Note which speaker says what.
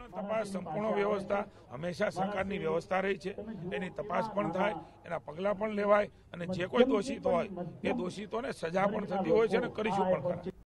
Speaker 1: તપાસ સંપૂર્ણ વ્યવસ્થા હંમેશા સરકારની વ્યવસ્થા રહી છે, એની તપાસ પણ થાય, એના પગલાં પણ લેવાય અને જે કોઈ દોષિત હોય એ દોષિતોને સજા પણ થતી હોય છે અને કરીશું પણ ખરા.